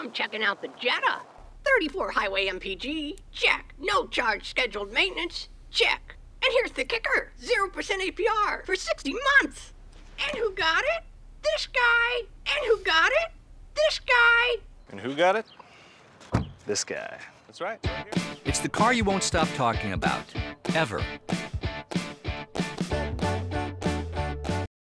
I'm checking out the Jetta. 34 highway MPG, check. No charge scheduled maintenance, check. And here's the kicker, 0% APR for 60 months. And who got it? This guy. And who got it? This guy. And who got it? This guy. That's right. It's the car you won't stop talking about, ever.